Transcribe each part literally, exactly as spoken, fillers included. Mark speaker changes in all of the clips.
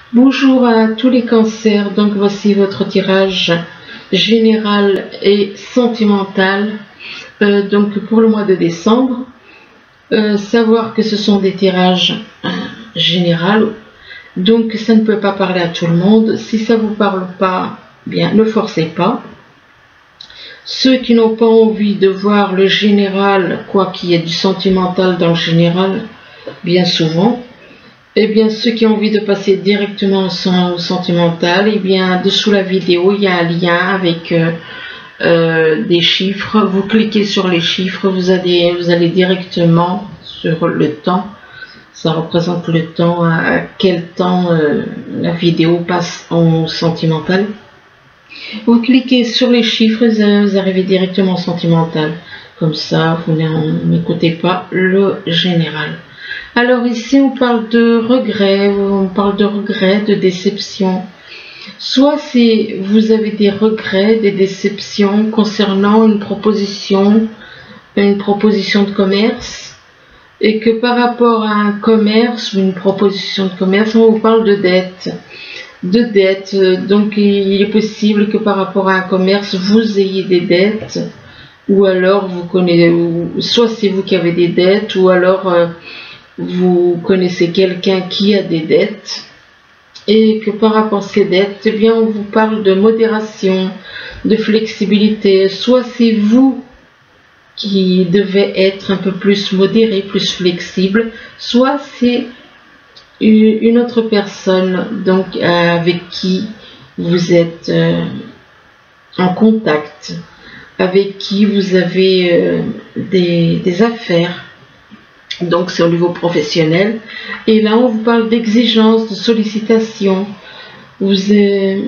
Speaker 1: Bonjour à tous les cancers, donc voici votre tirage général et sentimental euh, donc pour le mois de décembre. Euh, savoir que ce sont des tirages euh, généraux, donc ça ne peut pas parler à tout le monde. Si ça ne vous parle pas, bien ne forcez pas. Ceux qui n'ont pas envie de voir le général, quoi qu'il y ait du sentimental dans le général, bien souvent, et bien ceux qui ont envie de passer directement au sentimental, et bien dessous la vidéo il y a un lien avec euh, euh, des chiffres. Vous cliquez sur les chiffres, vous allez, vous allez directement sur le temps. Ça représente le temps, à quel temps euh, la vidéo passe en sentimental. Vous cliquez sur les chiffres, vous arrivez directement en sentimental. Comme ça, vous n'écoutez pas le général. Alors ici, on parle de regrets, on parle de regrets, de déception. Soit si vous avez des regrets, des déceptions concernant une proposition, une proposition de commerce, et que par rapport à un commerce ou une proposition de commerce, on vous parle de dette. De dette, donc il est possible que par rapport à un commerce, vous ayez des dettes, ou alors vous connaissez, soit c'est vous qui avez des dettes, ou alors euh, vous connaissez quelqu'un qui a des dettes, et que par rapport à ces dettes, eh bien on vous parle de modération, de flexibilité. Soit c'est vous qui devez être un peu plus modéré, plus flexible, soit c'est une autre personne donc euh, avec qui vous êtes euh, en contact, avec qui vous avez euh, des, des affaires. Donc c'est au niveau professionnel. Et là on vous parle d'exigence, de sollicitation. Vous êtes,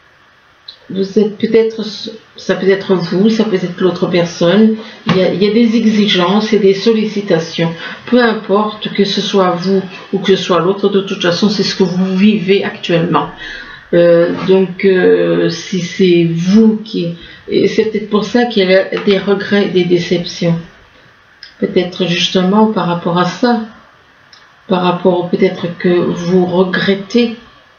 Speaker 1: vous êtes peut-être, ça peut être vous, ça peut être l'autre personne. Il y, a, il y a des exigences et des sollicitations. Peu importe que ce soit vous ou que ce soit l'autre, de toute façon c'est ce que vous vivez actuellement. Euh, donc euh, si c'est vous qui... Et c'est peut-être pour ça qu'il y a des regrets et des déceptions. Peut-être justement par rapport à ça, par rapport peut-être que vous regrettez,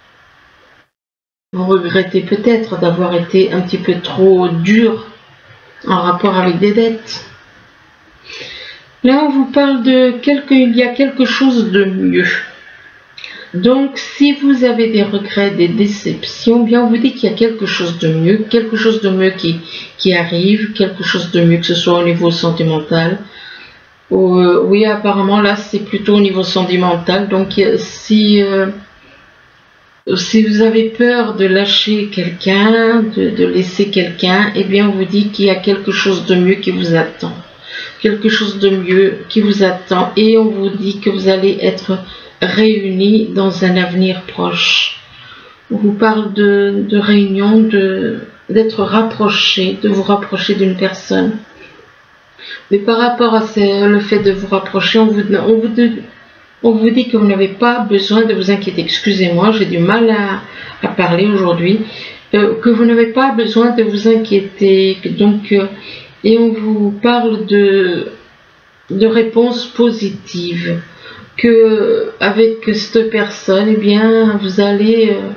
Speaker 1: vous regrettez peut-être d'avoir été un petit peu trop dur en rapport avec des dettes. Là on vous parle de quelque, il y a quelque chose de mieux. Donc si vous avez des regrets, des déceptions, bien on vous dit qu'il y a quelque chose de mieux, quelque chose de mieux qui, qui arrive, quelque chose de mieux que ce soit au niveau sentimental. Euh, oui, apparemment là c'est plutôt au niveau sentimental. Donc si, euh, si vous avez peur de lâcher quelqu'un, de, de laisser quelqu'un, eh bien on vous dit qu'il y a quelque chose de mieux qui vous attend. Quelque chose de mieux qui vous attend. Et on vous dit que vous allez être réunis dans un avenir proche. On vous parle de, de réunion, de, d'être rapproché, de vous rapprocher d'une personne. Mais par rapport à ce, le fait de vous rapprocher, on vous, on vous, on vous dit que vous n'avez pas besoin de vous inquiéter. Excusez-moi, j'ai du mal à, à parler aujourd'hui. Euh, que vous n'avez pas besoin de vous inquiéter. Donc, euh, et on vous parle de, de réponses positives. Que avec cette personne, eh bien, vous allez euh,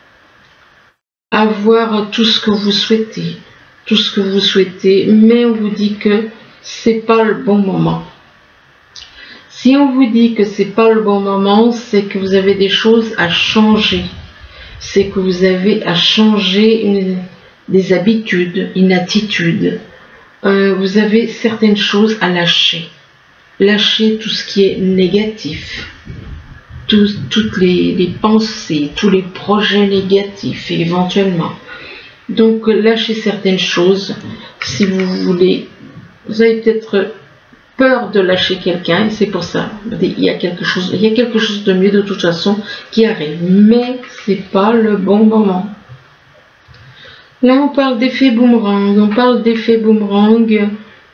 Speaker 1: avoir tout ce que vous souhaitez. Tout ce que vous souhaitez. Mais on vous dit que c'est pas le bon moment. Si on vous dit que c'est pas le bon moment, c'est que vous avez des choses à changer. C'est que vous avez à changer une, des habitudes, une attitude. Euh, vous avez certaines choses à lâcher. Lâcher tout ce qui est négatif. Tout, toutes les, les pensées, tous les projets négatifs éventuellement. Donc lâchez certaines choses si vous voulez. Vous avez peut-être peur de lâcher quelqu'un et c'est pour ça. Il y a quelque chose, il y a quelque chose de mieux de toute façon qui arrive, mais c'est pas le bon moment. Là, on parle d'effet boomerang. On parle d'effet boomerang.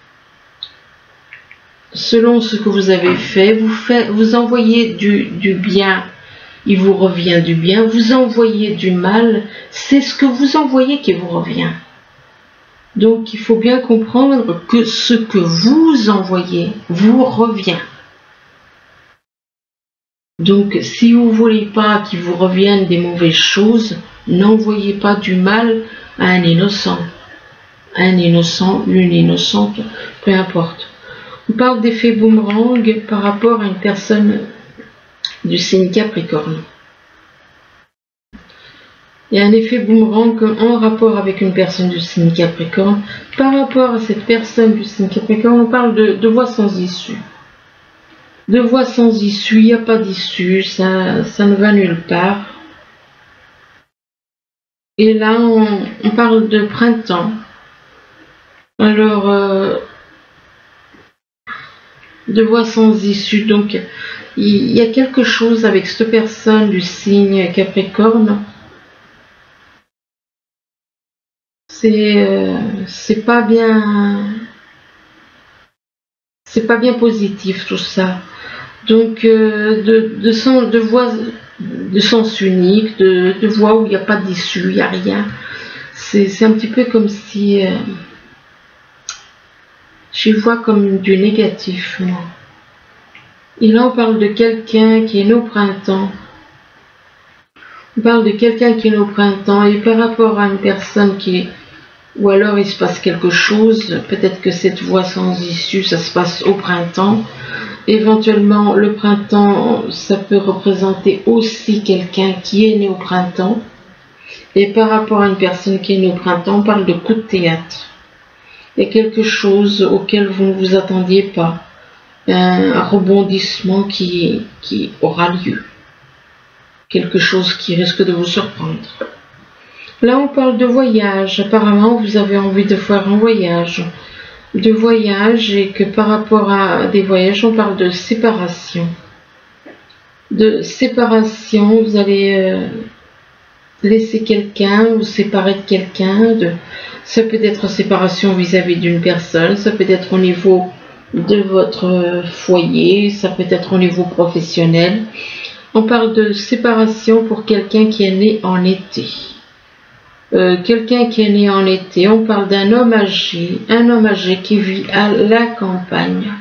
Speaker 1: Selon ce que vous avez fait, vous faites, vous envoyez du, du bien, il vous revient du bien. Vous envoyez du mal, c'est ce que vous envoyez qui vous revient. Donc, il faut bien comprendre que ce que vous envoyez vous revient. Donc, si vous ne voulez pas qu'il vous revienne des mauvaises choses, n'envoyez pas du mal à un innocent. Un innocent, une innocente, peu importe. On parle d'effet boomerang par rapport à une personne du signe Capricorne. Il y a un effet boomerang en rapport avec une personne du signe Capricorne. Par rapport à cette personne du signe Capricorne, on parle de, de voie sans issue. De voie sans issue, il n'y a pas d'issue, ça, ça ne va nulle part. Et là, on, on parle de printemps. Alors, euh, de voie sans issue, donc il y a quelque chose avec cette personne du signe Capricorne. C'est euh, c'est pas bien, c'est pas bien positif tout ça. Donc euh, de, de, sens, de voix de sens unique, de, de voix où il n'y a pas d'issue, il n'y a rien. C'est un petit peu comme si euh, je vois comme du négatif, moi. Et là, on parle de quelqu'un qui est né au printemps. On parle de quelqu'un qui est né au printemps et par rapport à une personne qui est... Ou alors il se passe quelque chose, peut-être que cette voie sans issue, ça se passe au printemps. Éventuellement, le printemps, ça peut représenter aussi quelqu'un qui est né au printemps. Et par rapport à une personne qui est née au printemps, on parle de coup de théâtre. Il y a quelque chose auquel vous ne vous attendiez pas. Un rebondissement qui, qui aura lieu. Quelque chose qui risque de vous surprendre. Là, on parle de voyage. Apparemment, vous avez envie de faire un voyage. De voyage et que par rapport à des voyages, on parle de séparation. De séparation, vous allez euh, laisser quelqu'un ou séparer de quelqu'un. De... Ça peut être séparation vis-à-vis d'une personne, ça peut être au niveau de votre foyer, ça peut être au niveau professionnel. On parle de séparation pour quelqu'un qui est né en été. Euh, quelqu'un qui est né en été, on parle d'un homme âgé, un homme âgé qui vit à la campagne.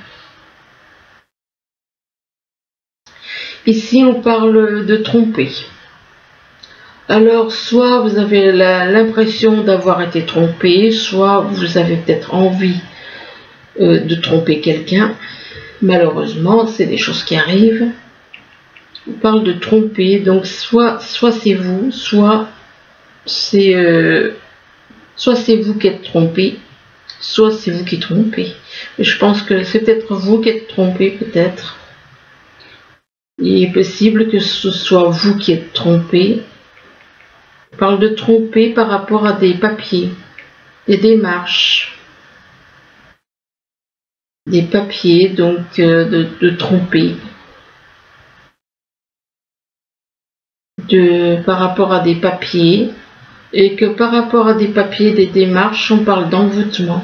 Speaker 1: Ici, on parle de tromper. Alors, soit vous avez l'impression d'avoir été trompé, soit vous avez peut-être envie euh, de tromper quelqu'un. Malheureusement, c'est des choses qui arrivent. On parle de tromper, donc soit, soit c'est vous, soit c'est euh, soit c'est vous qui êtes trompé, soit c'est vous qui trompez. Mais je pense que c'est peut-être vous qui êtes trompé, peut-être. Il est possible que ce soit vous qui êtes trompé. On parle de tromper par rapport à des papiers, des démarches, des papiers, donc euh, de, de tromper. De, par rapport à des papiers. Et que par rapport à des papiers, des démarches, on parle d'envoûtement.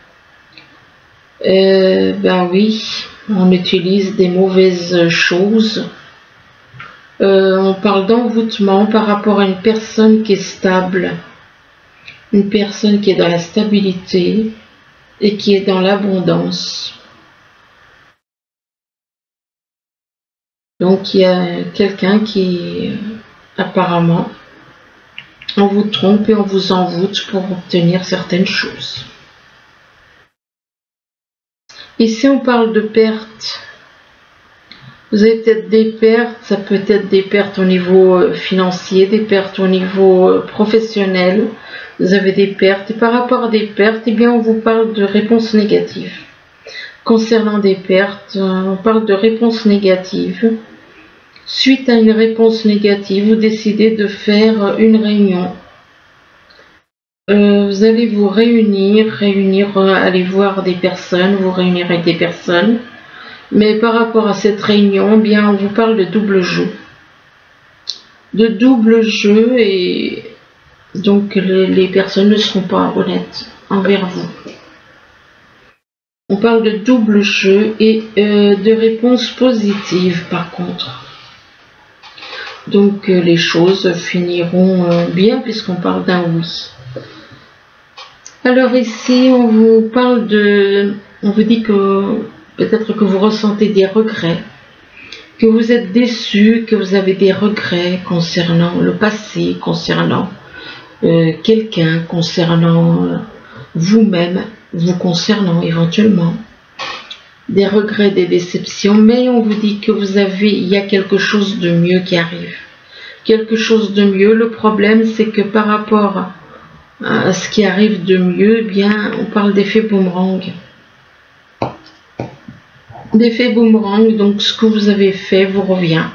Speaker 1: Euh, ben oui, on utilise des mauvaises choses. Euh, on parle d'envoûtement par rapport à une personne qui est stable. Une personne qui est dans la stabilité et qui est dans l'abondance. Donc il y a quelqu'un qui, apparemment, on vous trompe et on vous envoûte pour obtenir certaines choses. Ici, on parle de pertes. Vous avez peut-être des pertes, ça peut être des pertes au niveau financier, des pertes au niveau professionnel. Vous avez des pertes. Et par rapport à des pertes, eh bien, on vous parle de réponses négatives. Concernant des pertes, on parle de réponses négatives. Suite à une réponse négative, vous décidez de faire une réunion. Euh, vous allez vous réunir, réunir, euh, aller voir des personnes, vous réunir avec des personnes. Mais par rapport à cette réunion, eh bien, on vous parle de double jeu. De double jeu et donc les, les personnes ne seront pas honnêtes envers vous. On parle de double jeu et euh, de réponses positives par contre. Donc euh, les choses finiront euh, bien puisqu'on parle d'un oui. Alors ici on vous parle de, on vous dit que peut-être que vous ressentez des regrets. que vous êtes déçu, que vous avez des regrets concernant le passé, concernant euh, quelqu'un, concernant euh, vous-même, vous concernant éventuellement. Des regrets, des déceptions, mais on vous dit que vous avez, il y a quelque chose de mieux qui arrive. Quelque chose de mieux. Le problème, c'est que par rapport à ce qui arrive de mieux, eh bien, on parle d'effet boomerang. D'effet boomerang, donc ce que vous avez fait vous revient.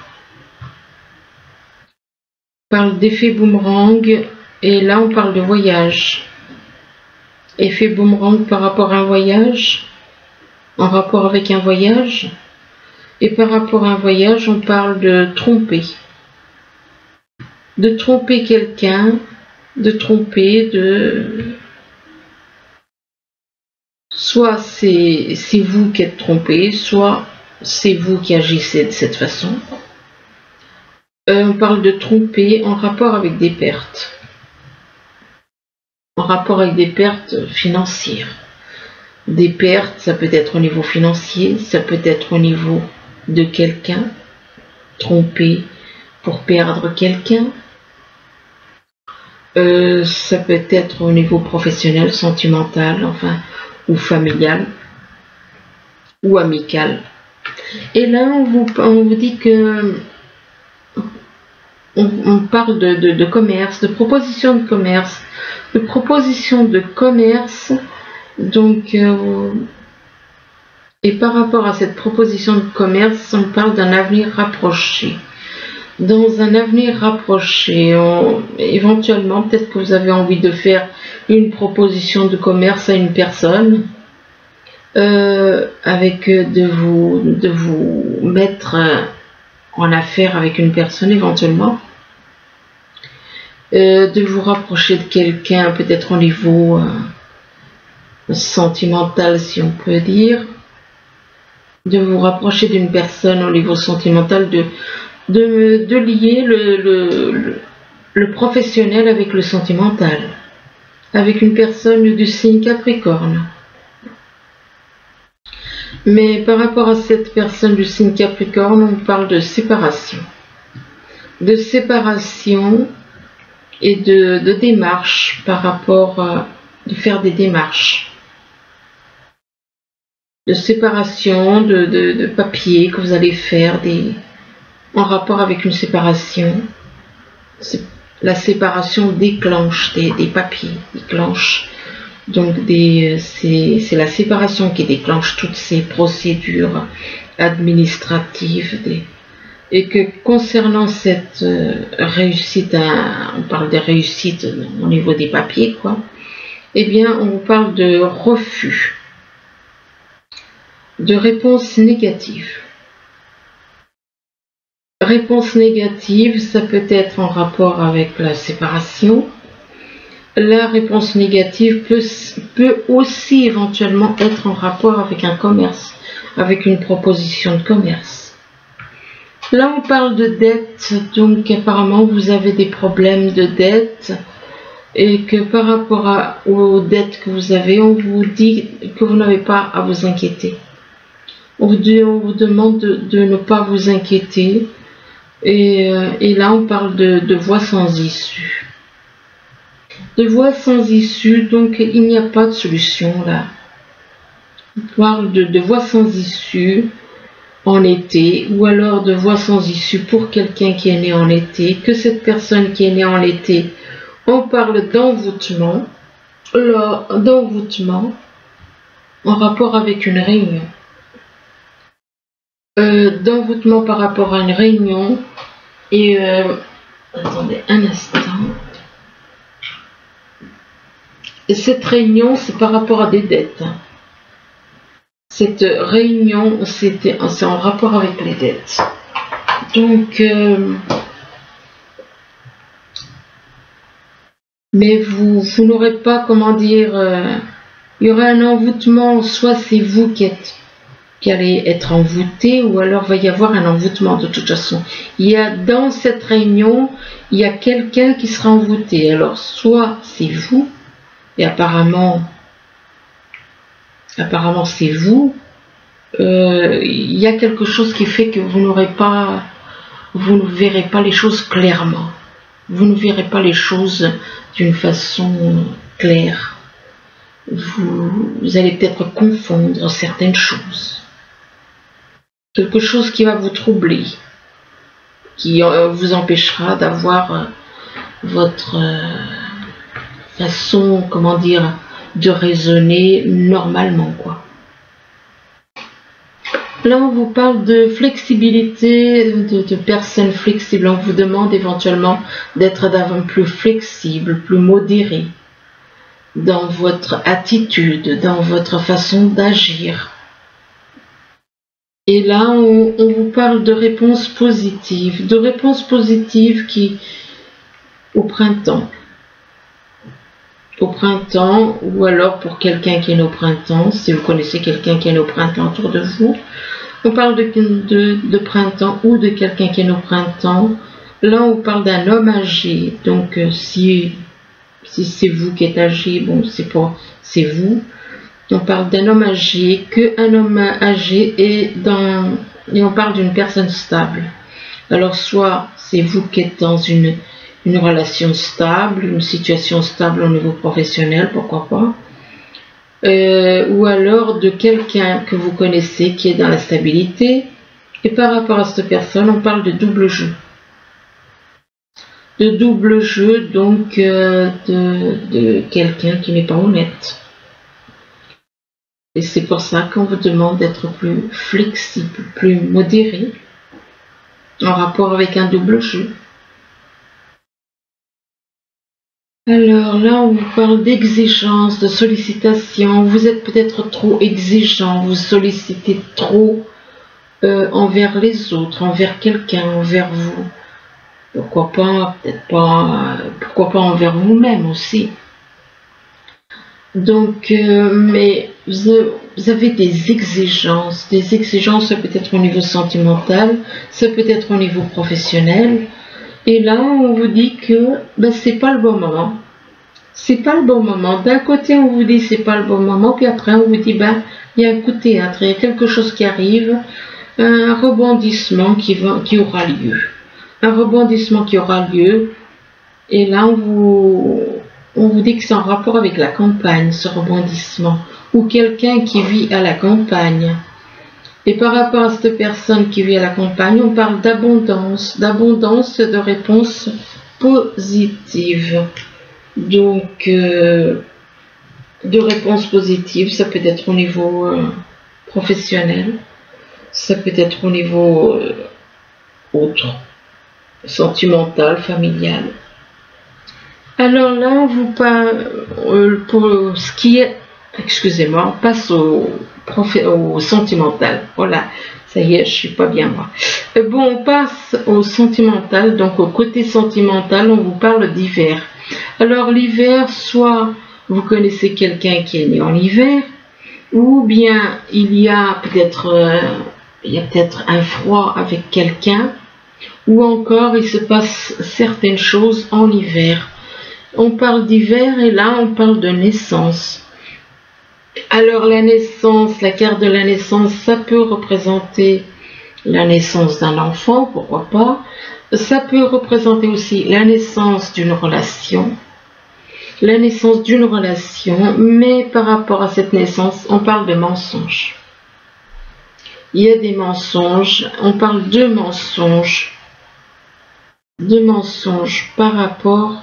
Speaker 1: On parle d'effet boomerang, et là on parle de voyage. Effet boomerang par rapport à un voyage. En rapport avec un voyage, et par rapport à un voyage, on parle de tromper, de tromper quelqu'un, de tromper, de soit c'est c'est vous qui êtes trompé, soit c'est vous qui agissez de cette façon. Euh, on parle de tromper en rapport avec des pertes, en rapport avec des pertes financières. Des pertes, ça peut être au niveau financier, ça peut être au niveau de quelqu'un, trompé pour perdre quelqu'un. Euh, ça peut être au niveau professionnel, sentimental, enfin, ou familial, ou amical. Et là, on vous, on vous dit que on, on parle de, de, de commerce, de proposition de commerce, de proposition de commerce. Donc, euh, et par rapport à cette proposition de commerce, on parle d'un avenir rapproché. Dans un avenir rapproché, on, éventuellement, peut-être que vous avez envie de faire une proposition de commerce à une personne, euh, avec de vous, de vous mettre en affaire avec une personne éventuellement, euh, de vous rapprocher de quelqu'un, peut-être au niveau euh, sentimental, si on peut dire, de vous rapprocher d'une personne au niveau sentimental, de, de, de lier le, le, le, le professionnel avec le sentimental, avec une personne du signe Capricorne. Mais par rapport à cette personne du signe Capricorne, on parle de séparation. De séparation et de, de démarche par rapport à de faire des démarches. De séparation, de, de, de papier que vous allez faire des, en rapport avec une séparation. La séparation déclenche des, des papiers, déclenche donc c'est la séparation qui déclenche toutes ces procédures administratives des, et que concernant cette euh, réussite, à, on parle de réussite au niveau des papiers quoi, eh bien on parle de refus, de réponse négative. Réponse négative, ça peut être en rapport avec la séparation. La réponse négative peut, peut aussi éventuellement être en rapport avec un commerce, avec une proposition de commerce. Là, on parle de dette, donc apparemment vous avez des problèmes de dette et que par rapport à, aux dettes que vous avez, on vous dit que vous n'avez pas à vous inquiéter. On vous, dit, on vous demande de, de ne pas vous inquiéter. Et, euh, et là, on parle de, de voies sans issue. De voies sans issue, donc il n'y a pas de solution là. On parle de, de voies sans issue en été, ou alors de voies sans issue pour quelqu'un qui est né en été, que cette personne qui est née en été, on parle d'envoûtement, d'envoûtement en rapport avec une réunion. Euh, d'envoûtement par rapport à une réunion et euh, attendez un instant, et cette réunion c'est par rapport à des dettes. Cette réunion c'est en rapport avec les dettes, donc euh, mais vous, vous n'aurez pas, comment dire, euh, il y aura un envoûtement, soit c'est vous qui êtes qui allait être envoûté, ou alors va y avoir un envoûtement de toute façon. Il y a dans cette réunion, il y a quelqu'un qui sera envoûté. Alors soit c'est vous, et apparemment, apparemment c'est vous, euh, il y a quelque chose qui fait que vous n'aurez pas, vous ne verrez pas les choses clairement. Vous ne verrez pas les choses d'une façon claire. Vous, vous allez peut-être confondre certaines choses. Quelque chose qui va vous troubler, qui euh, vous empêchera d'avoir euh, votre euh, façon, comment dire, de raisonner normalement, quoi. Là, on vous parle de flexibilité, de, de personnes flexibles. On vous demande éventuellement d'être davantage plus flexible, plus modéré dans votre attitude, dans votre façon d'agir. Et là, on, on vous parle de réponses positives, de réponses positives qui, au printemps, au printemps, ou alors pour quelqu'un qui est né au printemps, si vous connaissez quelqu'un qui est né au printemps autour de vous, on parle de, de, de printemps ou de quelqu'un qui est né au printemps. Là, on parle d'un homme âgé, donc euh, si, si c'est vous qui êtes âgé, bon, c'est pas, c'est vous. On parle d'un homme âgé, qu'un homme âgé est dans, et on parle d'une personne stable. Alors soit c'est vous qui êtes dans une, une relation stable, une situation stable au niveau professionnel, pourquoi pas, euh, ou alors de quelqu'un que vous connaissez qui est dans la stabilité, et par rapport à cette personne, on parle de double jeu. De double jeu, donc euh, de, de quelqu'un qui n'est pas honnête. Et c'est pour ça qu'on vous demande d'être plus flexible, plus modéré, en rapport avec un double jeu. Alors là, on vous parle d'exigence, de sollicitation. Vous êtes peut-être trop exigeant, vous sollicitez trop euh, envers les autres, envers quelqu'un, envers vous. Pourquoi pas, peut-être pas, pourquoi pas envers vous-même aussi. Donc, euh, mais vous, vous avez des exigences, des exigences, ça peut être au niveau sentimental, ça peut être au niveau professionnel. Et là, on vous dit que ben, c'est pas le bon moment. C'est pas le bon moment. D'un côté, on vous dit c'est pas le bon moment, puis après, on vous dit ben il y a un coup de théâtre, il y a quelque chose qui arrive, un rebondissement qui va, qui aura lieu, un rebondissement qui aura lieu. Et là, on vous On vous dit que c'est en rapport avec la campagne, ce rebondissement, ou quelqu'un qui vit à la campagne. Et par rapport à cette personne qui vit à la campagne, on parle d'abondance, d'abondance de réponses positives. Donc, euh, de réponses positives, ça peut être au niveau euh, professionnel, ça peut être au niveau euh, autre, sentimental, familial. Alors là, on vous parle, euh, pour ce qui est, excusez-moi, on passe au, au sentimental. Voilà, ça y est, je suis pas bien moi. Euh, bon, on passe au sentimental, donc au côté sentimental, on vous parle d'hiver. Alors l'hiver, soit vous connaissez quelqu'un qui est né en hiver, ou bien il y a peut-être euh, il y a peut-être un froid avec quelqu'un, ou encore il se passe certaines choses en hiver. On parle d'hiver et là on parle de naissance. Alors la naissance, la carte de la naissance, ça peut représenter la naissance d'un enfant, pourquoi pas. Ça peut représenter aussi la naissance d'une relation. La naissance d'une relation, mais par rapport à cette naissance, on parle de mensonges. Il y a des mensonges, on parle de mensonges. De mensonges par rapport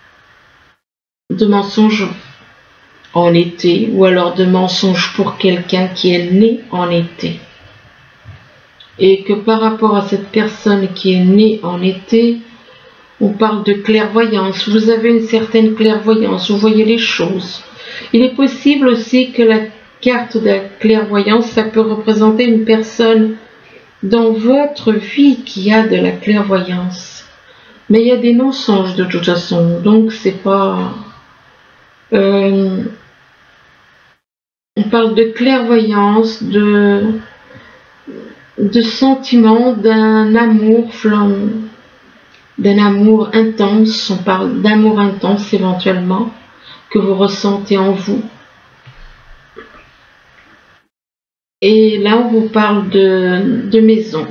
Speaker 1: de mensonges en été, ou alors de mensonges pour quelqu'un qui est né en été. Et que par rapport à cette personne qui est née en été, on parle de clairvoyance. Vous avez une certaine clairvoyance, vous voyez les choses. Il est possible aussi que la carte de la clairvoyance, ça peut représenter une personne dans votre vie qui a de la clairvoyance. Mais il y a des mensonges de toute façon, donc c'est pas... Euh, on parle de clairvoyance, de, de sentiment, d'un amour d'un amour intense. On parle d'amour intense éventuellement que vous ressentez en vous. Et là, on vous parle de, de maison.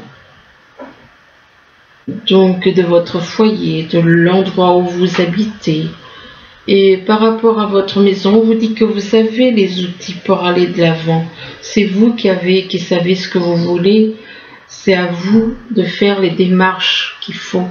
Speaker 1: Donc, de votre foyer, de l'endroit où vous habitez. Et par rapport à votre maison, on vous dit que vous avez les outils pour aller de l'avant. C'est vous qui avez, qui savez ce que vous voulez. C'est à vous de faire les démarches qu'il faut.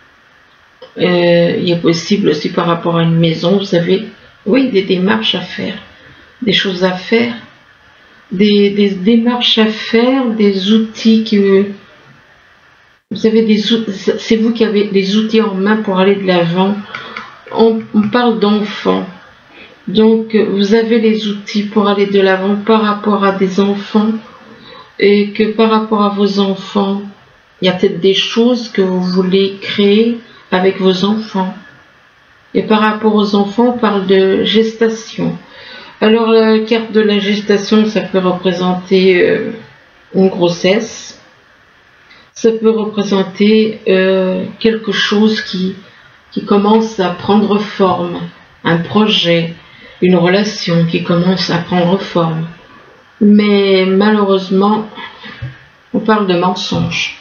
Speaker 1: Euh, il est possible aussi par rapport à une maison, vous avez, oui, des démarches à faire, des choses à faire, des, des démarches à faire, des outils que vous avez des, c'est vous qui avez les outils en main pour aller de l'avant. On, on parle d'enfants, donc vous avez les outils pour aller de l'avant par rapport à des enfants, et que par rapport à vos enfants, il y a peut-être des choses que vous voulez créer avec vos enfants. Et par rapport aux enfants, on parle de gestation. Alors la carte de la gestation, ça peut représenter euh, une grossesse, ça peut représenter euh, quelque chose qui, qui commence à prendre forme, un projet, une relation qui commence à prendre forme. Mais malheureusement, on parle de mensonges.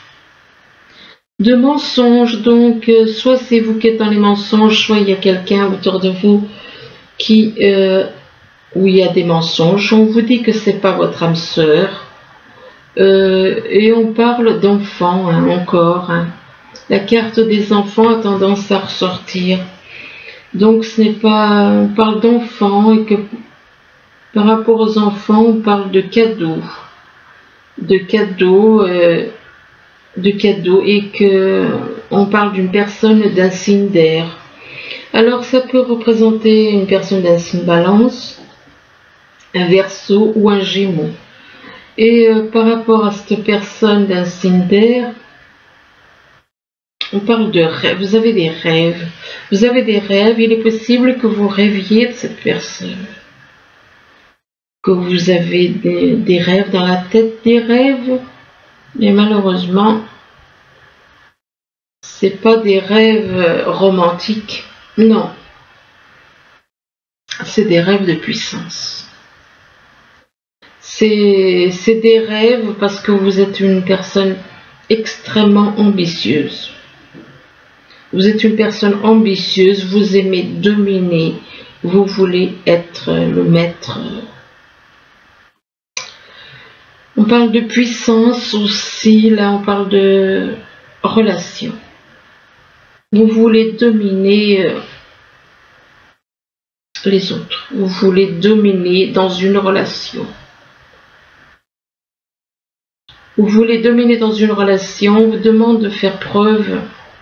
Speaker 1: De mensonges, donc, euh, soit c'est vous qui êtes dans les mensonges, soit il y a quelqu'un autour de vous qui, euh, où il y a des mensonges. On vous dit que c'est pas votre âme sœur. Euh, et on parle d'enfants, hein, encore. Hein. La carte des enfants a tendance à ressortir. Donc ce n'est pas... On parle d'enfants et que par rapport aux enfants, on parle de cadeaux. De cadeaux... Euh, de cadeaux et que on parle d'une personne d'un signe d'air. Alors ça peut représenter une personne d'un signe balance, un verseau ou un gémeau. Et euh, par rapport à cette personne d'un signe d'air, on parle de rêve. Vous avez des rêves. Vous avez des rêves. Il est possible que vous rêviez de cette personne. Que vous avez des, des rêves dans la tête, des rêves. Mais malheureusement, c'est pas des rêves romantiques, non. C'est des rêves de puissance. C'est des rêves parce que vous êtes une personne extrêmement ambitieuse. Vous êtes une personne ambitieuse, vous aimez dominer, vous voulez être le maître. On parle de puissance aussi, là on parle de relation. Vous voulez dominer les autres, vous voulez dominer dans une relation. Vous voulez dominer dans une relation, on vous demande de faire preuve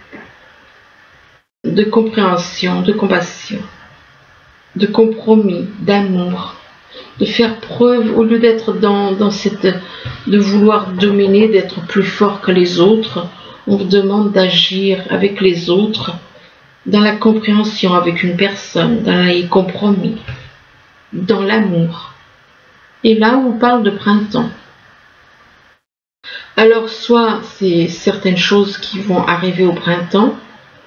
Speaker 1: de compréhension, de compassion, de compromis, d'amour. De faire preuve, au lieu d'être dans, dans cette, de vouloir dominer, d'être plus fort que les autres, on vous demande d'agir avec les autres, dans la compréhension avec une personne, dans les compromis, dans l'amour. Et là, on parle de printemps. Alors, soit c'est certaines choses qui vont arriver au printemps,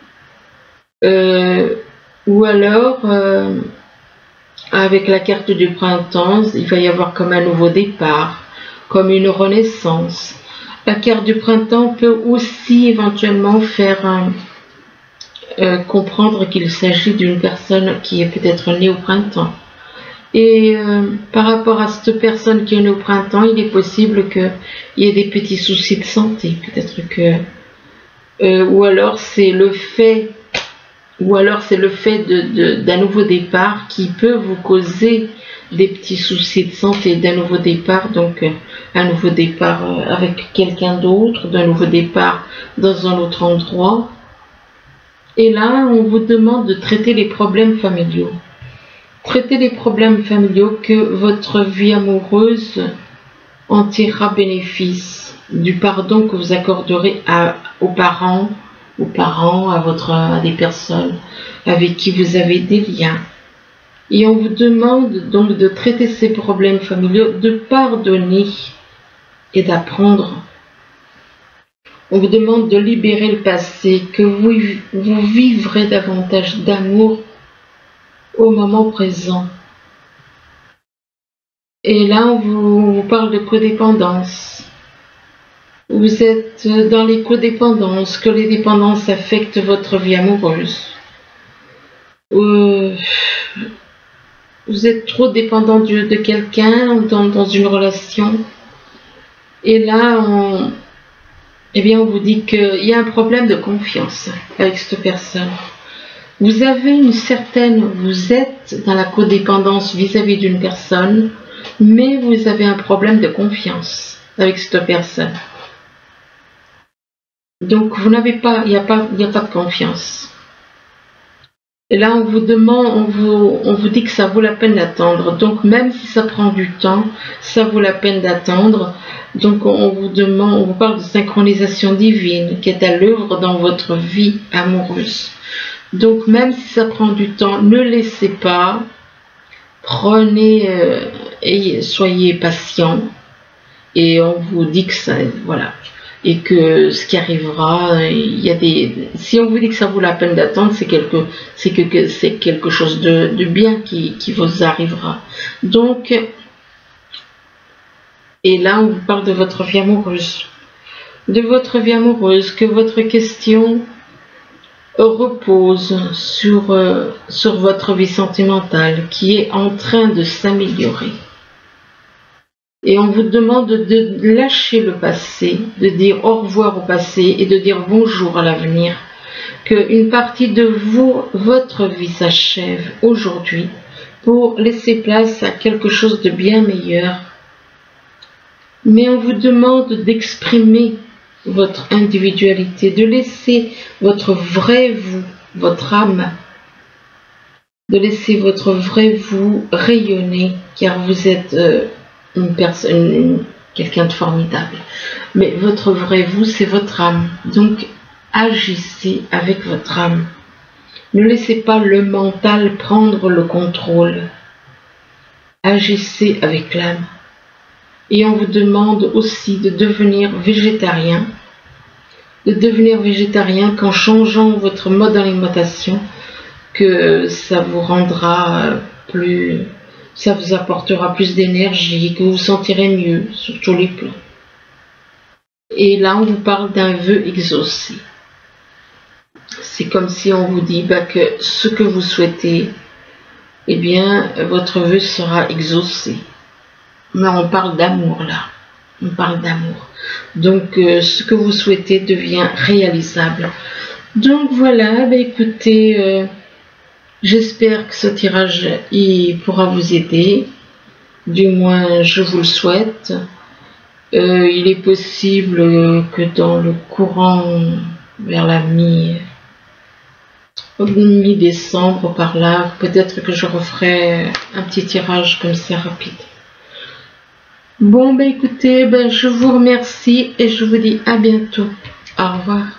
Speaker 1: euh, ou alors... Euh, avec la carte du printemps, il va y avoir comme un nouveau départ, comme une renaissance. La carte du printemps peut aussi éventuellement faire un, euh, comprendre qu'il s'agit d'une personne qui est peut-être née au printemps. Et euh, par rapport à cette personne qui est née au printemps, il est possible qu'il y ait des petits soucis de santé. Peut-être que... Euh, ou alors c'est le fait... Ou alors c'est le fait de, de, d'un nouveau départ qui peut vous causer des petits soucis de santé, d'un nouveau départ, donc un nouveau départ avec quelqu'un d'autre, d'un nouveau départ dans un autre endroit. Et là, on vous demande de traiter les problèmes familiaux. Traitez les problèmes familiaux, que votre vie amoureuse en tirera bénéfice du pardon que vous accorderez à, aux parents, aux parents, à, votre, à des personnes avec qui vous avez des liens. Et on vous demande donc de traiter ces problèmes familiaux, de pardonner et d'apprendre. On vous demande de libérer le passé, que vous, vous vivrez davantage d'amour au moment présent. Et là, on vous, vous parle de codépendance. Vous êtes dans les codépendances, que les dépendances affectent votre vie amoureuse. Euh, vous êtes trop dépendant de, de quelqu'un dans, dans une relation. Et là, on, eh bien, on vous dit qu'il y a un problème de confiance avec cette personne. Vous avez une certaine, vous êtes dans la codépendance vis-à-vis d'une personne, mais vous avez un problème de confiance avec cette personne. Donc, vous n'avez pas, il n'y a pas, il n'y a pas de confiance. Et là, on vous demande, on vous, on vous dit que ça vaut la peine d'attendre. Donc, même si ça prend du temps, ça vaut la peine d'attendre. Donc, on vous demande, on vous parle de synchronisation divine qui est à l'œuvre dans votre vie amoureuse. Donc, même si ça prend du temps, ne laissez pas. Prenez euh, et soyez patient. Et on vous dit que ça, voilà. Et que ce qui arrivera, il y a des. Si on vous dit que ça vaut la peine d'attendre, c'est quelque, c'est que, que c'est quelque chose de, de bien qui, qui vous arrivera. Donc, et là, on vous parle de votre vie amoureuse, de votre vie amoureuse, que votre question repose sur euh, sur votre vie sentimentale, qui est en train de s'améliorer. Et on vous demande de lâcher le passé, de dire au revoir au passé et de dire bonjour à l'avenir. Qu'une partie de vous, votre vie s'achève aujourd'hui pour laisser place à quelque chose de bien meilleur. Mais on vous demande d'exprimer votre individualité, de laisser votre vrai vous, votre âme, de laisser votre vrai vous rayonner, car vous êtes... Euh, une personne, quelqu'un de formidable. Mais votre vrai vous, c'est votre âme. Donc, agissez avec votre âme. Ne laissez pas le mental prendre le contrôle. Agissez avec l'âme. Et on vous demande aussi de devenir végétarien. De devenir végétarien qu'en changeant votre mode d'alimentation, que ça vous rendra plus... ça vous apportera plus d'énergie, que vous vous sentirez mieux sur tous les plans. Et là, on vous parle d'un vœu exaucé. C'est comme si on vous dit bah, que ce que vous souhaitez, eh bien, votre vœu sera exaucé. Mais on parle d'amour là. On parle d'amour. Donc, euh, ce que vous souhaitez devient réalisable. Donc voilà, bah, écoutez... Euh, j'espère que ce tirage il pourra vous aider, du moins je vous le souhaite. Euh, il est possible que dans le courant, vers la mi, mi-décembre par là, peut-être que je referai un petit tirage comme ça rapide. Bon ben écoutez, ben, je vous remercie et je vous dis à bientôt. Au revoir.